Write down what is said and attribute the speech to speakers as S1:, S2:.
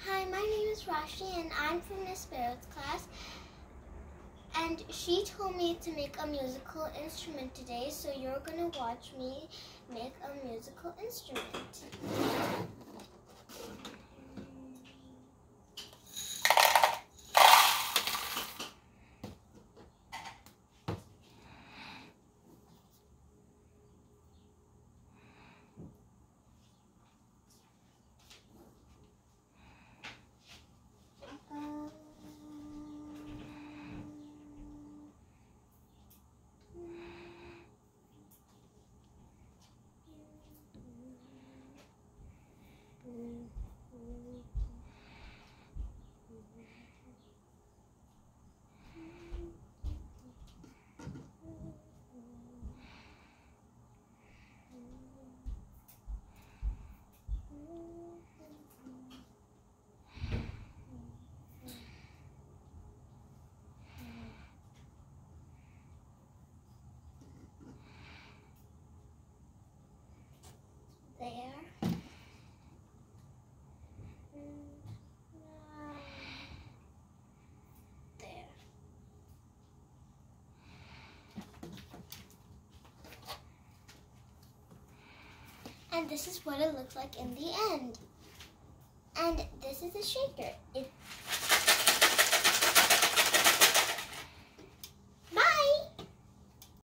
S1: Hi, my name is Rashi and I'm from Miss Barrett's class. And she told me to make a musical instrument today, so you're going to watch me make a musical instrument. There. There. And this is what it looks like in the end. And this is a shaker. It